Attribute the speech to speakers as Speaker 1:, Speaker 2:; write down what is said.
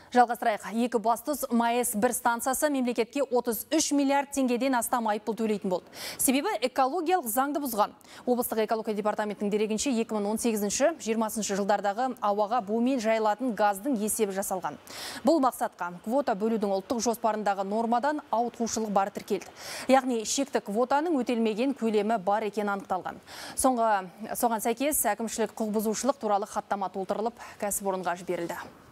Speaker 1: Жалғастырайық. Екібастұз МАЭС 1 станциясы мемлекетке 33 миллиард теңгеден астам айыппұл төлейтін болды. Себебі экологиялық заңды бұзған. Облыстық экология департаментінің дерегінше 2018-20 жылдардағы ауаға бумен жайылатын газдың есебі жасалған. Бұл мақсатқа квота бөлудің ұлттық жоспарындағы нормадан ауытқушылық бары тіркелді. Яғни шекті квотаның өтелмеген көлемі бар екені анықталған. Соған сәйкес әкімшілік құқық бұзушылық туралы хаттама толтырылып, кәсіпорынға жіберілді.